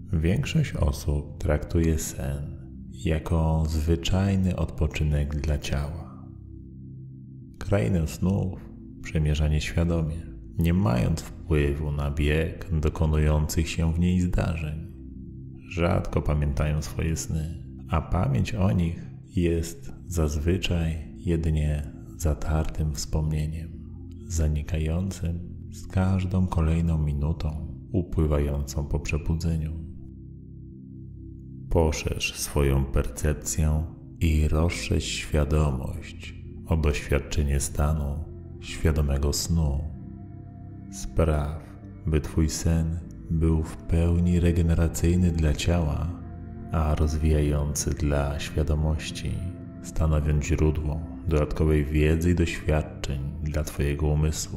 Większość osób traktuje sen jako zwyczajny odpoczynek dla ciała. Krainę snów przemierza nieświadomie, nie mając wpływu na bieg dokonujących się w niej zdarzeń. Rzadko pamiętają swoje sny, a pamięć o nich jest zazwyczaj jedynie zatartym wspomnieniem, zanikającym z każdą kolejną minutą upływającą po przebudzeniu. Poszerz swoją percepcję i rozszerz świadomość o doświadczenie stanu świadomego snu. Spraw, by Twój sen był w pełni regeneracyjny dla ciała, a rozwijający dla świadomości, stanowiąc źródło dodatkowej wiedzy i doświadczeń dla Twojego umysłu.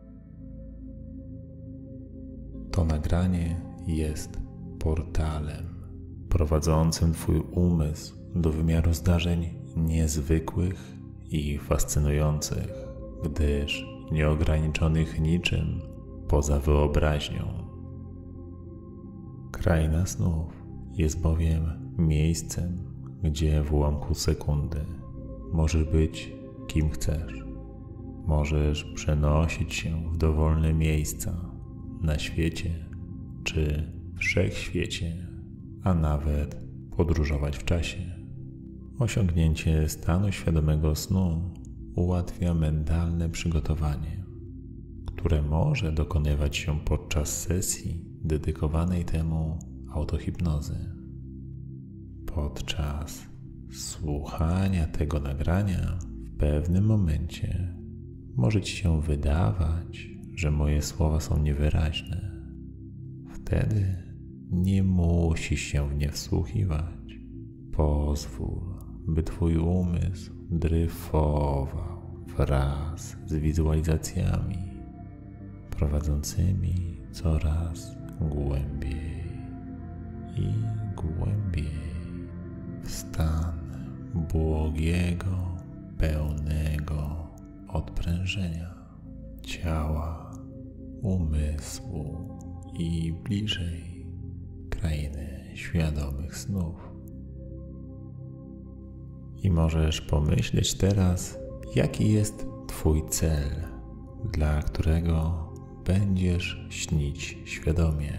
To nagranie jest portalem prowadzącym Twój umysł do wymiaru zdarzeń niezwykłych i fascynujących, gdyż nieograniczonych niczym poza wyobraźnią. Kraina snów jest bowiem miejscem, gdzie w ułamku sekundy możesz być kim chcesz. Możesz przenosić się w dowolne miejsca na świecie czy wszechświecie, a nawet podróżować w czasie. Osiągnięcie stanu świadomego snu ułatwia mentalne przygotowanie, które może dokonywać się podczas sesji dedykowanej temu autohipnozy. Podczas słuchania tego nagrania w pewnym momencie może Ci się wydawać, że moje słowa są niewyraźne. Wtedy nie musisz się w nie wsłuchiwać. Pozwól, by Twój umysł dryfował wraz z wizualizacjami prowadzącymi coraz głębiej i głębiej w stan błogiego, pełnego odprężenia ciała, umysłu i bliżej krainy świadomych snów. I możesz pomyśleć teraz, jaki jest Twój cel, dla którego będziesz śnić świadomie.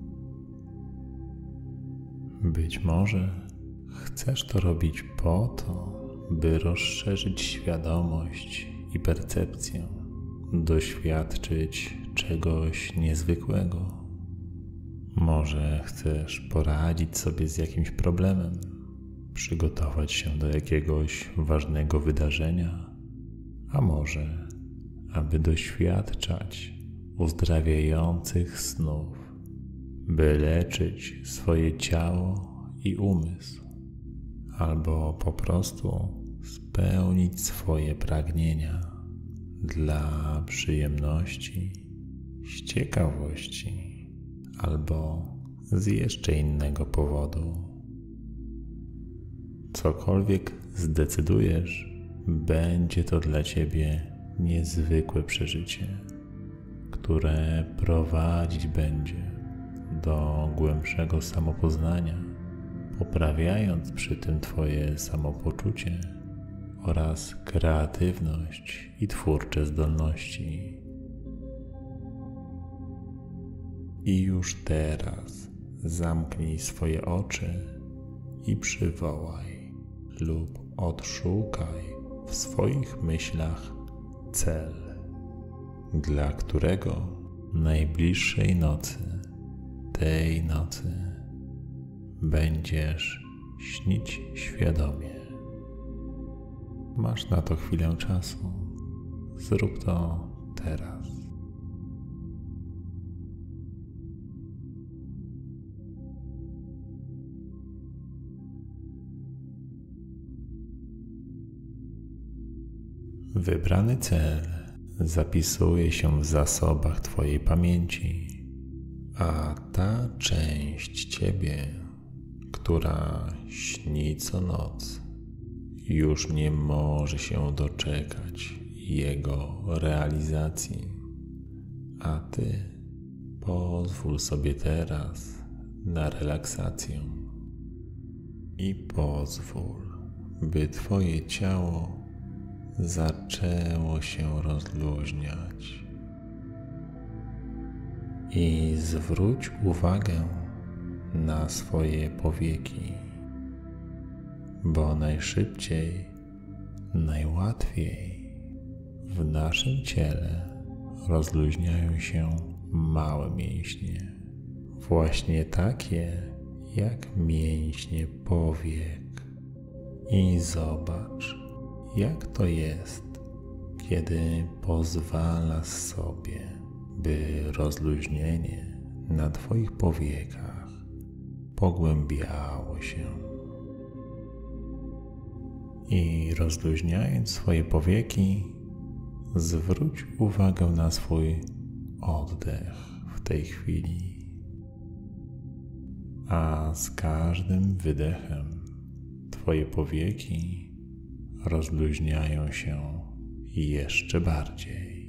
Być może chcesz to robić po to, by rozszerzyć świadomość i percepcję, doświadczyć czegoś niezwykłego. Może chcesz poradzić sobie z jakimś problemem, przygotować się do jakiegoś ważnego wydarzenia, a może aby doświadczać uzdrawiających snów, by leczyć swoje ciało i umysł, albo po prostu spełnić swoje pragnienia dla przyjemności, z ciekawości albo z jeszcze innego powodu. Cokolwiek zdecydujesz, będzie to dla Ciebie niezwykłe przeżycie, które prowadzić będzie do głębszego samopoznania, poprawiając przy tym Twoje samopoczucie oraz kreatywność i twórcze zdolności. I już teraz zamknij swoje oczy i przywołaj lub odszukaj w swoich myślach cel, dla którego najbliższej nocy, tej nocy, będziesz śnić świadomie. Masz na to chwilę czasu. Zrób to teraz. Wybrany cel zapisuje się w zasobach Twojej pamięci, a ta część Ciebie, która śni co noc, już nie może się doczekać jego realizacji. A Ty pozwól sobie teraz na relaksację i pozwól, by Twoje ciało zaczęło się rozluźniać. I zwróć uwagę na swoje powieki, bo najszybciej, najłatwiej w naszym ciele rozluźniają się małe mięśnie, właśnie takie jak mięśnie powiek. I zobacz, jak to jest, kiedy pozwalasz sobie, by rozluźnienie na Twoich powiekach pogłębiało się. I rozluźniając swoje powieki, zwróć uwagę na swój oddech w tej chwili. A z każdym wydechem Twoje powieki rozluźniają się jeszcze bardziej.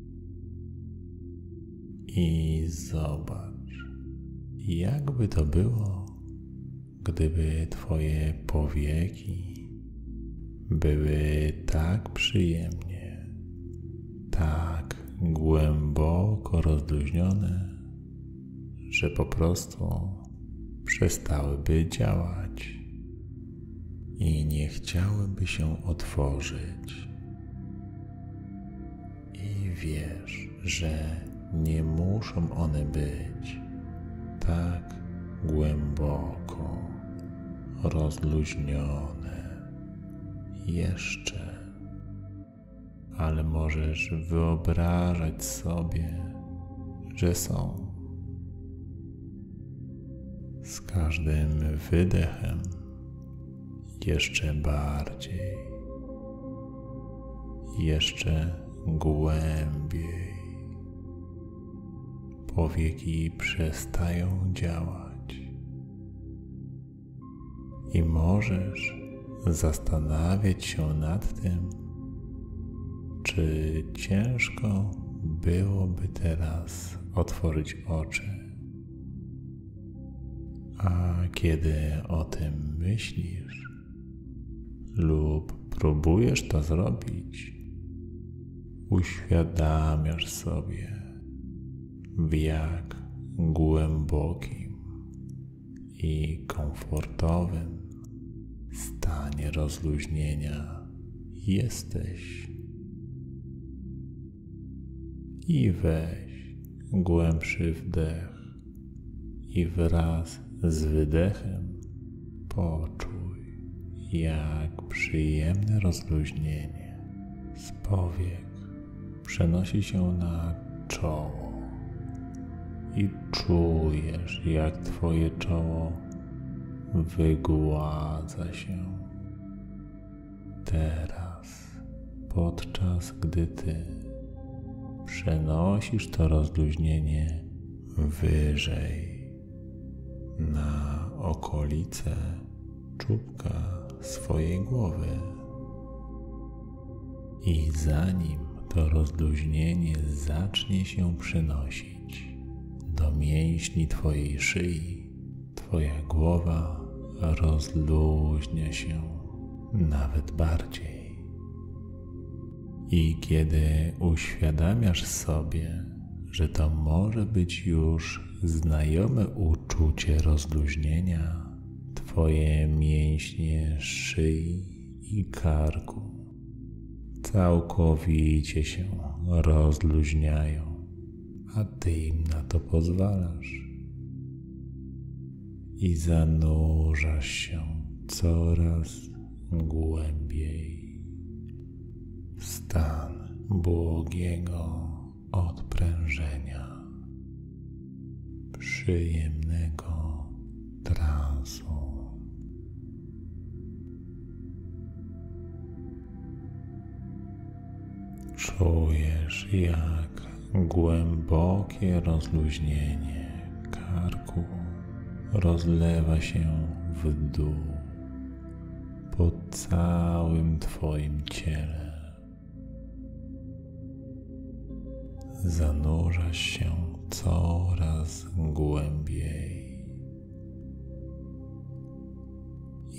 I zobacz, jakby to było, gdyby Twoje powieki były tak przyjemnie, tak głęboko rozluźnione, że po prostu przestałyby działać i nie chciałyby się otworzyć. I wiesz, że nie muszą one być tak głęboko rozluźnione jeszcze, ale możesz wyobrażać sobie, że są. Z każdym wydechem jeszcze bardziej, jeszcze głębiej. Powieki przestają działać i możesz zastanawiać się nad tym, czy ciężko byłoby teraz otworzyć oczy. A kiedy o tym myślisz lub próbujesz to zrobić, uświadamiasz sobie, w jak głębokim i komfortowym stanie rozluźnienia jesteś. I weź głębszy wdech i wraz z wydechem poczuj, jak przyjemne rozluźnienie z powiek przenosi się na czoło i czujesz, jak Twoje czoło wygładza się. Teraz, podczas gdy Ty przenosisz to rozluźnienie wyżej, na okolice czubka swojej głowy. I zanim to rozluźnienie zacznie się przenosić do mięśni Twojej szyi, Twoja głowa rozluźnia się nawet bardziej. I kiedy uświadamiasz sobie, że to może być już znajome uczucie rozluźnienia, Twoje mięśnie szyi i karku całkowicie się rozluźniają, a Ty im na to pozwalasz. I zanurzasz się coraz głębiej w stan błogiego odprężenia, przyjemnego transu. Czujesz, jak głębokie rozluźnienie karku rozlewa się w dół po całym Twoim ciele. Zanurzasz się coraz głębiej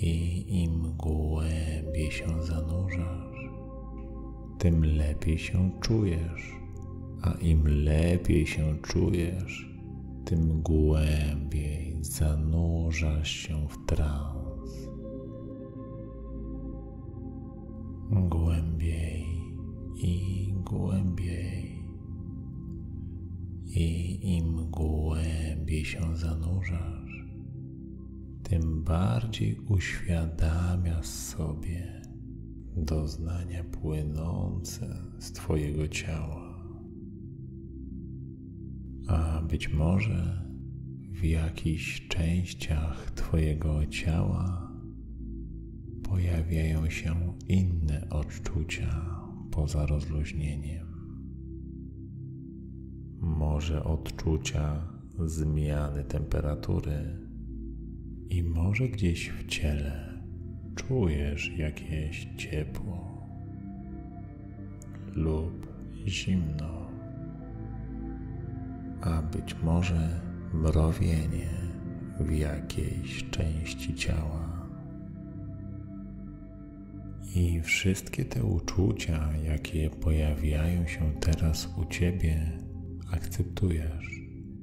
I im głębiej się zanurzasz, tym lepiej się czujesz, a im lepiej się czujesz, tym głębiej zanurzasz się w trans. Głębiej i głębiej. I im głębiej się zanurzasz, tym bardziej uświadamiasz sobie doznania płynące z Twojego ciała. A być może w jakichś częściach Twojego ciała pojawiają się inne odczucia poza rozluźnieniem. Może odczucia zmiany temperatury i może gdzieś w ciele czujesz jakieś ciepło lub zimno, a być może mrowienie w jakiejś części ciała. I wszystkie te uczucia, jakie pojawiają się teraz u Ciebie, akceptujesz.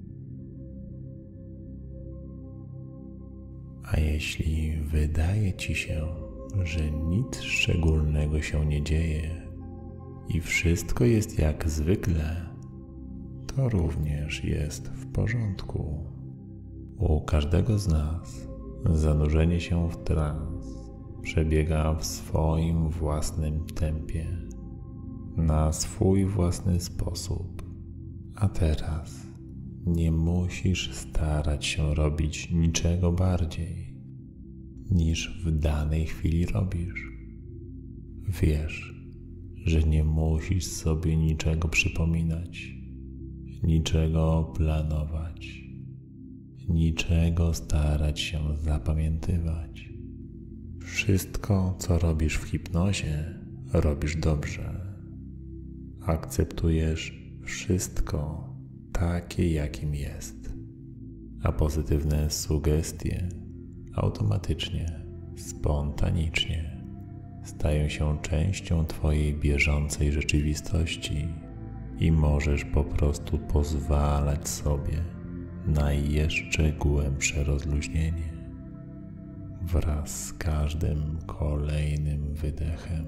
A jeśli wydaje Ci się, że nic szczególnego się nie dzieje i wszystko jest jak zwykle, to również jest w porządku. U każdego z nas zanurzenie się w trans przebiega w swoim własnym tempie, na swój własny sposób. A teraz nie musisz starać się robić niczego bardziej, niż w danej chwili robisz. Wiesz, że nie musisz sobie niczego przypominać, niczego planować, niczego starać się zapamiętywać. Wszystko, co robisz w hipnozie, robisz dobrze. Akceptujesz wszystko takie, jakim jest, a pozytywne sugestie automatycznie, spontanicznie stają się częścią Twojej bieżącej rzeczywistości i możesz po prostu pozwalać sobie na jeszcze głębsze rozluźnienie wraz z każdym kolejnym wydechem.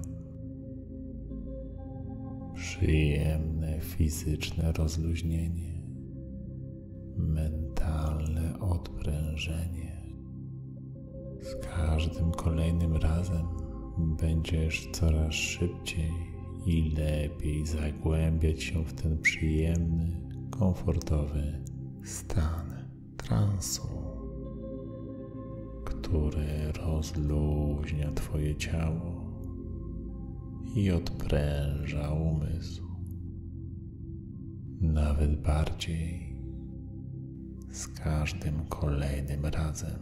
Przyjemne fizyczne rozluźnienie, mentalne odprężenie. Z każdym kolejnym razem będziesz coraz szybciej i lepiej zagłębiać się w ten przyjemny, komfortowy stan transu, który rozluźnia Twoje ciało i odpręża umysł. Nawet bardziej z każdym kolejnym razem.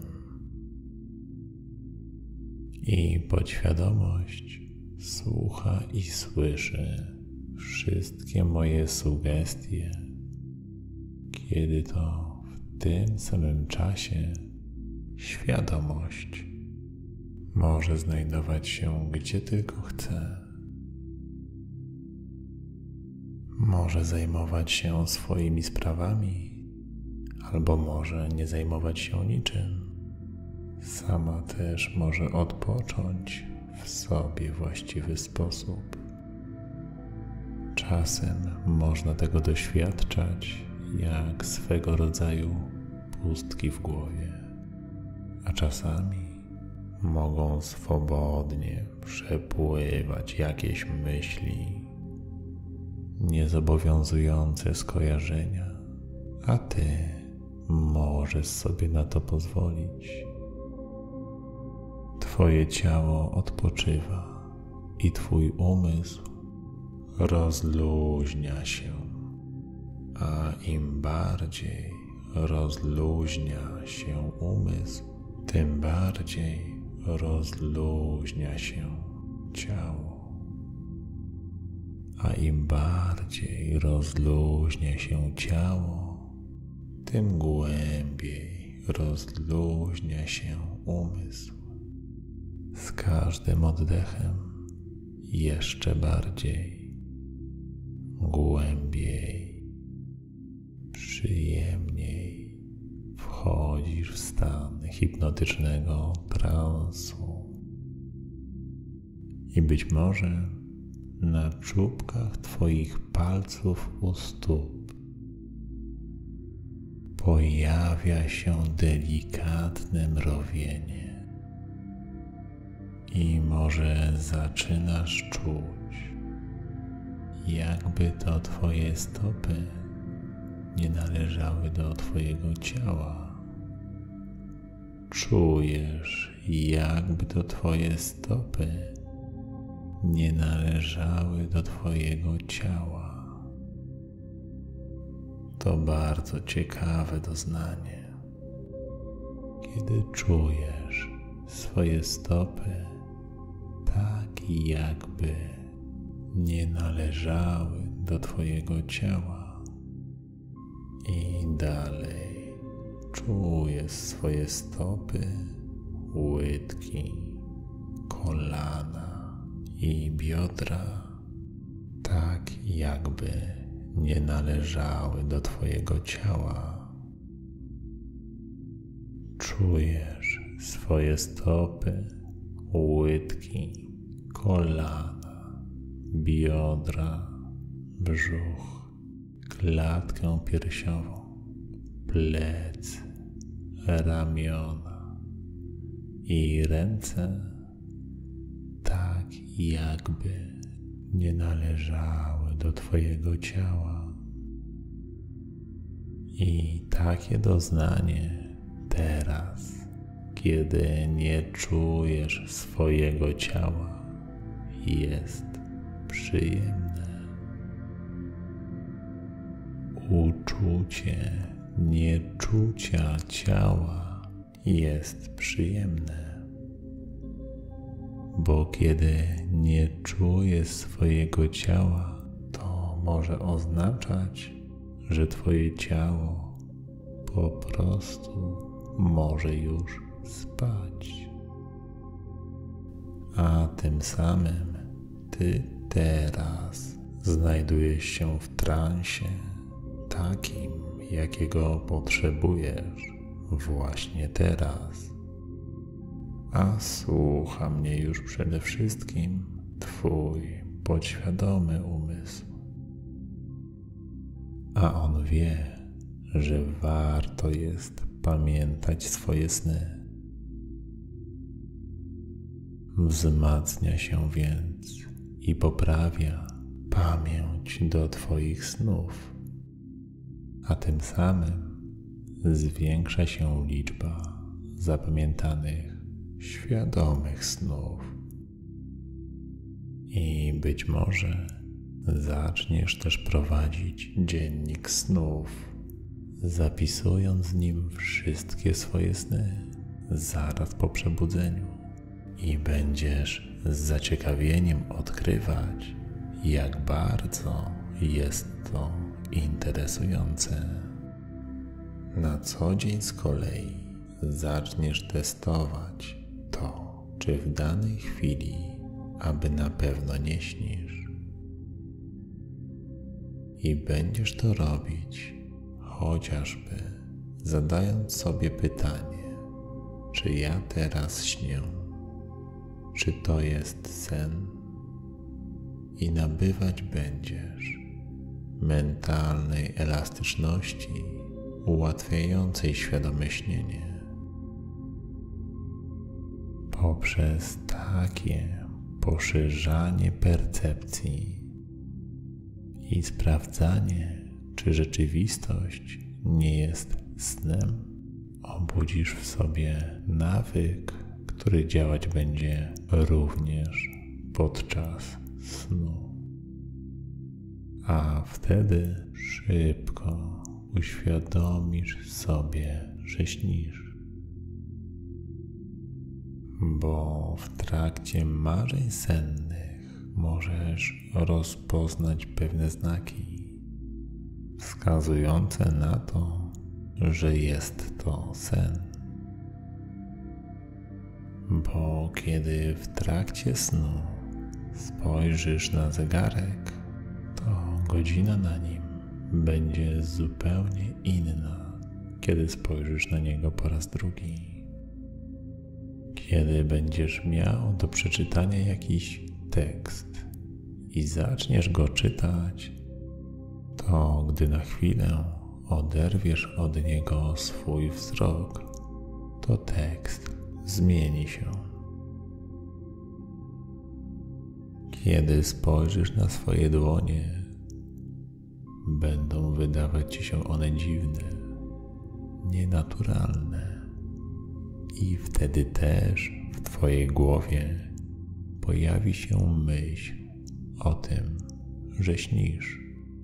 I podświadomość słucha i słyszy wszystkie moje sugestie, kiedy to w tym samym czasie świadomość może znajdować się gdzie tylko chce. Może zajmować się swoimi sprawami, albo może nie zajmować się niczym. Sama też może odpocząć w sobie właściwy sposób. Czasem można tego doświadczać jak swego rodzaju pustki w głowie, a czasami mogą swobodnie przepływać jakieś myśli, niezobowiązujące skojarzenia, a Ty możesz sobie na to pozwolić. Twoje ciało odpoczywa i Twój umysł rozluźnia się, a im bardziej rozluźnia się umysł, tym bardziej rozluźnia się ciało. A im bardziej rozluźnia się ciało, tym głębiej rozluźnia się umysł. Z każdym oddechem jeszcze bardziej, głębiej, przyjemniej wchodzisz w stan hipnotycznego transu. I być może na czubkach twoich palców u stóp pojawia się delikatne mrowienie i może zaczynasz czuć, jakby to twoje stopy nie należały do twojego ciała. Czujesz, jakby to twoje stopy nie należały do twojego ciała. To bardzo ciekawe doznanie, kiedy czujesz swoje stopy tak, jakby nie należały do twojego ciała. I dalej czujesz swoje stopy, łydki, kolana i biodra tak, jakby nie należały do twojego ciała. Czujesz swoje stopy, łydki, kolana, biodra, brzuch, klatkę piersiową, plecy, ramiona i ręce tak, jakby nie należały do twojego ciała. I takie doznanie teraz, kiedy nie czujesz swojego ciała, jest przyjemne. Uczucie nieczucia ciała jest przyjemne. Bo kiedy nie czujesz swojego ciała, to może oznaczać, że twoje ciało po prostu może już spać. A tym samym ty teraz znajdujesz się w transie takim, jakiego potrzebujesz właśnie teraz. A słucha mnie już przede wszystkim twój podświadomy umysł. A on wie, że warto jest pamiętać swoje sny. Wzmacnia się więc i poprawia pamięć do twoich snów, a tym samym zwiększa się liczba zapamiętanych świadomych snów. I być może zaczniesz też prowadzić dziennik snów, zapisując w nim wszystkie swoje sny zaraz po przebudzeniu i będziesz z zaciekawieniem odkrywać, jak bardzo jest to interesujące. Na co dzień z kolei zaczniesz testować to, czy w danej chwili aby na pewno nie śnisz. I będziesz to robić chociażby zadając sobie pytanie, czy ja teraz śnię, czy to jest sen, i nabywać będziesz mentalnej elastyczności ułatwiającej świadome śnienie. Poprzez takie poszerzanie percepcji i sprawdzanie, czy rzeczywistość nie jest snem, obudzisz w sobie nawyk, który działać będzie również podczas snu. A wtedy szybko uświadomisz sobie, że śnisz. Bo w trakcie marzeń sennych możesz rozpoznać pewne znaki wskazujące na to, że jest to sen. Bo kiedy w trakcie snu spojrzysz na zegarek, to godzina na nim będzie zupełnie inna, kiedy spojrzysz na niego po raz drugi. Kiedy będziesz miał do przeczytania jakiś tekst i zaczniesz go czytać, to gdy na chwilę oderwiesz od niego swój wzrok, to tekst zmieni się. Kiedy spojrzysz na swoje dłonie, będą wydawać ci się one dziwne, nienaturalne i wtedy też w twojej głowie pojawi się myśl o tym, że śnisz.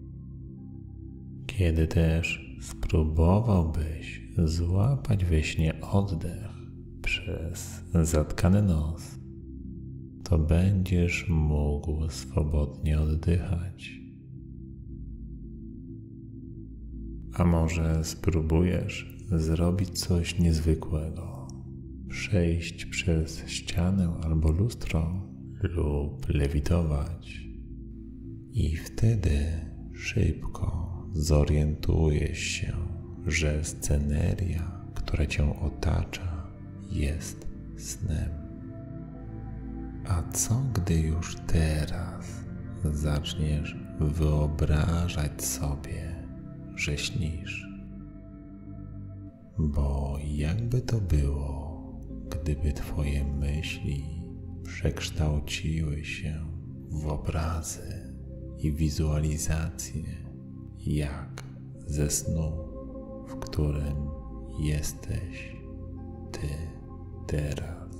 Kiedy też spróbowałbyś złapać we śnie oddech przez zatkany nos, to będziesz mógł swobodnie oddychać. A może spróbujesz zrobić coś niezwykłego, przejść przez ścianę albo lustro lub lewitować i wtedy szybko zorientujesz się, że sceneria, która cię otacza, jest snem. A co gdy już teraz zaczniesz wyobrażać sobie, że śnisz? Bo jakby to było, gdyby twoje myśli przekształciły się w obrazy i wizualizacje, jak ze snu, w którym jesteś ty teraz,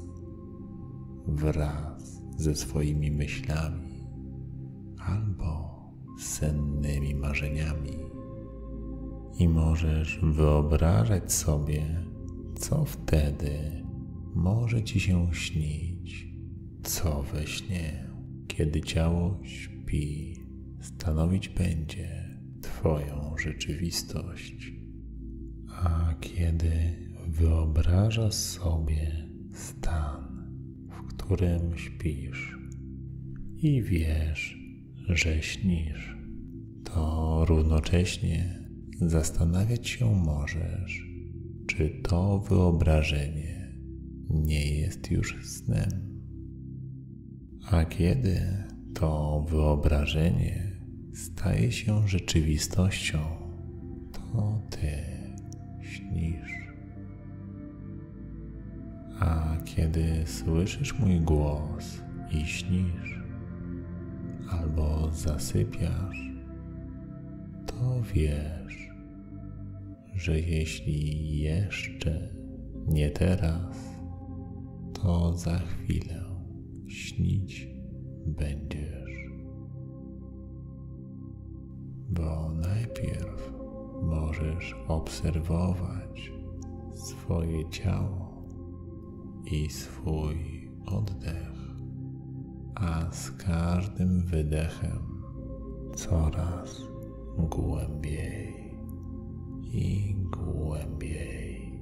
wraz ze swoimi myślami albo sennymi marzeniami. I możesz wyobrażać sobie, co wtedy może ci się śnić, co we śnie, kiedy ciało śpi, stanowić będzie twoją rzeczywistość. A kiedy wyobrażasz sobie stan, w którym śpisz i wiesz, że śnisz, to równocześnie zastanawiać się możesz, czy to wyobrażenie nie jest już snem. A kiedy to wyobrażenie staje się rzeczywistością, to ty śnisz. A kiedy słyszysz mój głos i śnisz, albo zasypiasz, to wiesz, że jeśli jeszcze nie teraz, to za chwilę śnić będziesz. Bo najpierw możesz obserwować swoje ciało i swój oddech, a z każdym wydechem coraz głębiej i głębiej,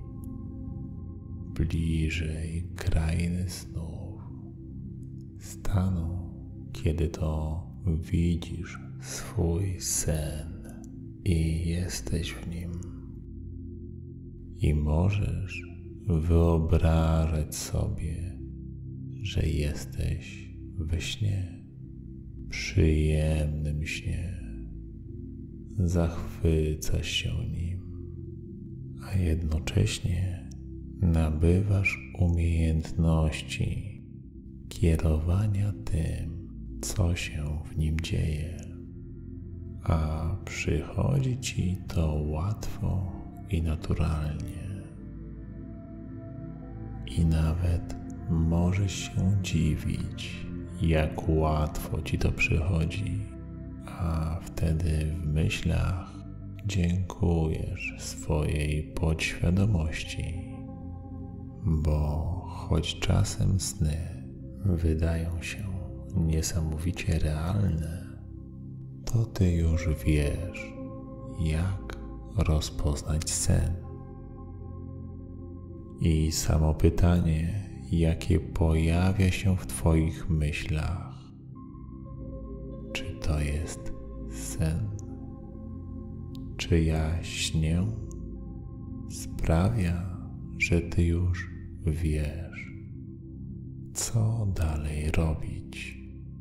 bliżej krainy snów, stanu, kiedy to widzisz swój sen i jesteś w nim. I możesz wyobrażać sobie, że jesteś we śnie, przyjemnym śnie. Zachwycasz się nim, a jednocześnie nabywasz umiejętności kierowania tym, co się w nim dzieje, a przychodzi ci to łatwo i naturalnie. I nawet możesz się dziwić, jak łatwo ci to przychodzi, a wtedy w myślach dziękujesz swojej podświadomości, bo choć czasem sny wydają się niesamowicie realne, to ty już wiesz, jak rozpoznać sen. I samo pytanie, jakie pojawia się w Twoich myślach. Czy to jest sen? Czy jaśnię sprawia, że Ty już wiesz, co dalej robić?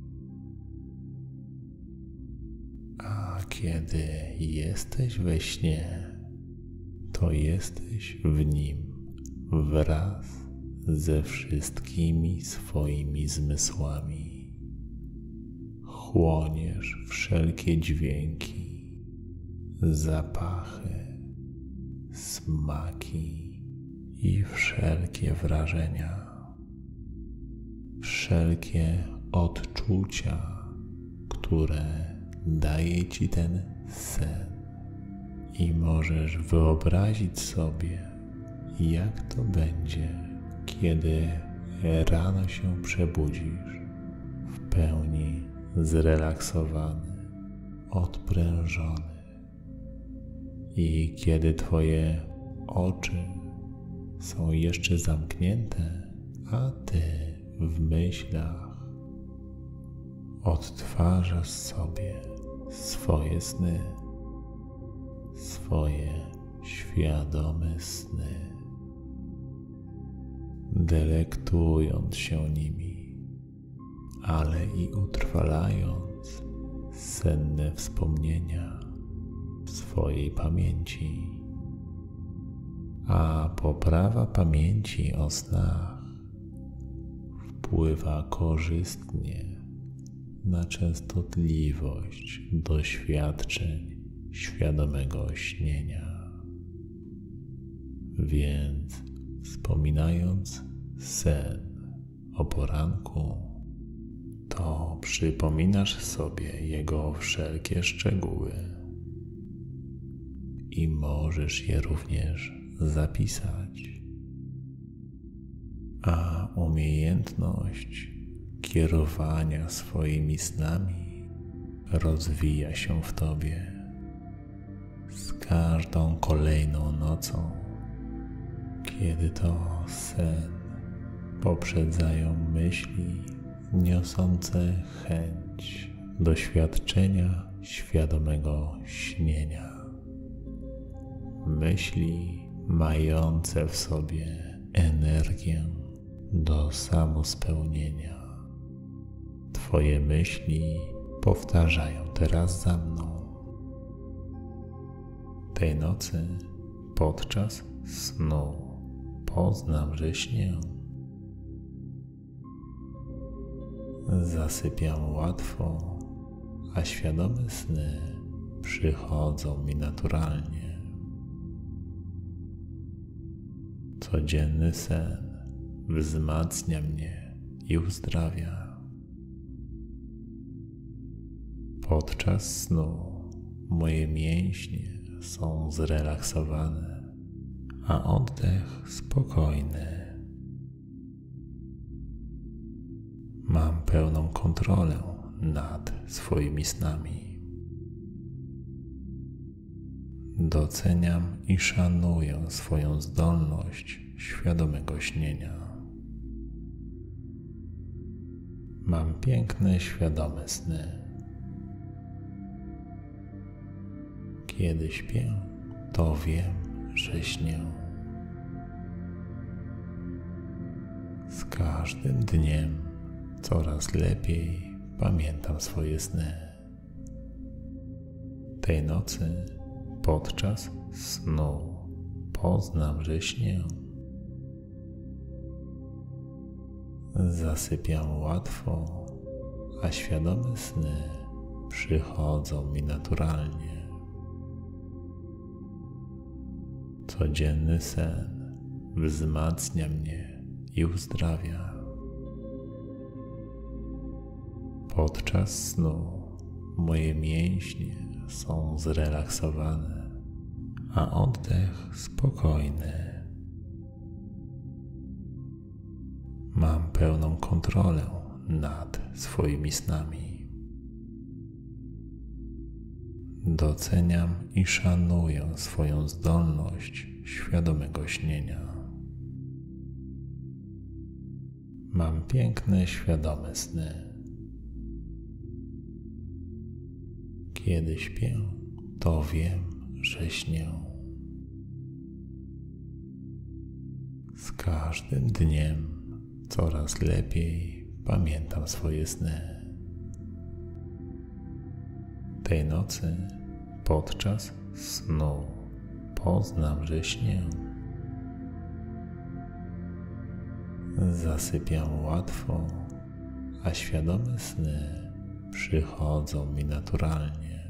A kiedy jesteś we śnie, to jesteś w nim wraz ze wszystkimi swoimi zmysłami. Chłoniesz wszelkie dźwięki, zapachy, smaki i wszelkie wrażenia, wszelkie odczucia, które daje Ci ten sen. I możesz wyobrazić sobie, jak to będzie, kiedy rano się przebudzisz w pełni zrelaksowany, odprężony i kiedy Twoje oczy są jeszcze zamknięte, a Ty w myślach odtwarzasz sobie swoje sny, swoje świadome sny, delektując się nimi, ale i utrwalając senne wspomnienia w swojej pamięci. A poprawa pamięci o snach wpływa korzystnie na częstotliwość doświadczeń świadomego śnienia. Więc wspominając sen o poranku, to przypominasz sobie jego wszelkie szczegóły i możesz je również zapisać. A umiejętność kierowania swoimi snami rozwija się w Tobie z każdą kolejną nocą, kiedy to sen poprzedzają myśli niosące chęć doświadczenia świadomego śnienia. Myśli mające w sobie energię do samospełnienia. Twoje myśli powtarzają teraz za mną. Tej nocy podczas snu poznam, że śnię. Zasypiam łatwo, a świadome sny przychodzą mi naturalnie. Codzienny sen wzmacnia mnie i uzdrawia. Podczas snu moje mięśnie są zrelaksowane, a oddech spokojny. Mam pełną kontrolę nad swoimi snami. Doceniam i szanuję swoją zdolność świadomego śnienia. Mam piękne, świadome sny. Kiedy śpię, to wiem, że śnię. Z każdym dniem coraz lepiej pamiętam swoje sny. Tej nocy podczas snu poznam, że śnię. Zasypiam łatwo, a świadome sny przychodzą mi naturalnie. Codzienny sen wzmacnia mnie i uzdrawia. Podczas snu moje mięśnie są zrelaksowane, a oddech spokojny. Mam pełną kontrolę nad swoimi snami. Doceniam i szanuję swoją zdolność świadomego śnienia. Mam piękne, świadome sny. Kiedy śpię, to wiem, że śnię. Z każdym dniem coraz lepiej pamiętam swoje sny. Tej nocy podczas snu poznam, że śnię. Zasypiam łatwo, a świadome sny przychodzą mi naturalnie.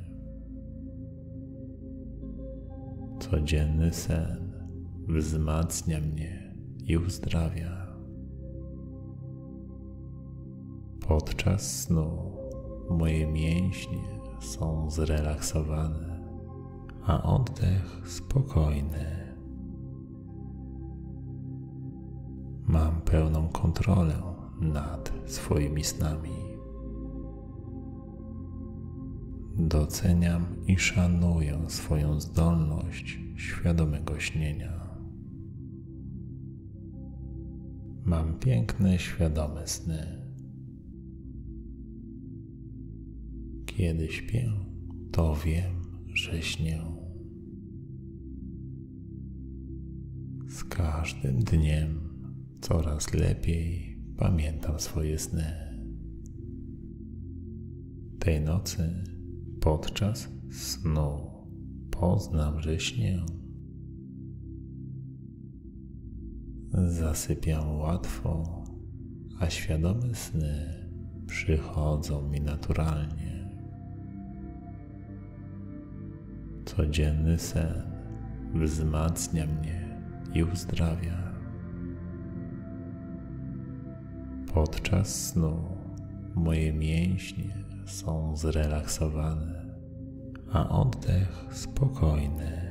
Codzienny sen wzmacnia mnie i uzdrawia. Podczas snu moje mięśnie są zrelaksowane, a oddech spokojny. Mam pełną kontrolę nad swoimi snami. Doceniam i szanuję swoją zdolność świadomego śnienia. Mam piękne, świadome sny. Kiedy śpię, to wiem, że śnię. Z każdym dniem coraz lepiej pamiętam swoje sny. Tej nocy podczas snu poznam, że śnię. Zasypiam łatwo, a świadome sny przychodzą mi naturalnie. Codzienny sen wzmacnia mnie i uzdrawia. Podczas snu moje mięśnie są zrelaksowane, a oddech spokojny.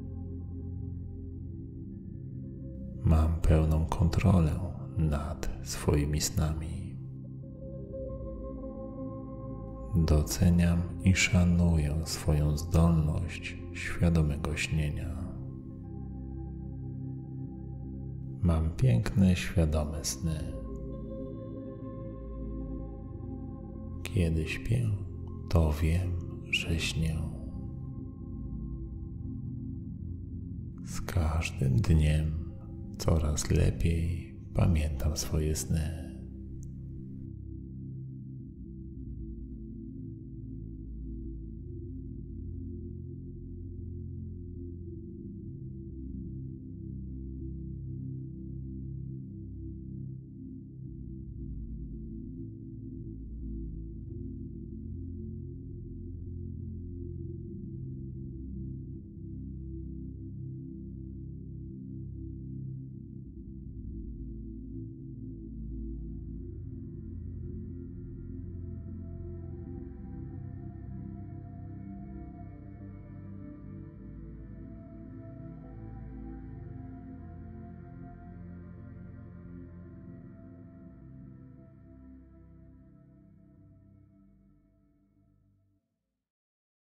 Mam pełną kontrolę nad swoimi snami. Doceniam i szanuję swoją zdolność świadomego śnienia. Mam piękne, świadome sny. Kiedy śpię, to wiem, że śnię. Z każdym dniem coraz lepiej pamiętam swoje sny.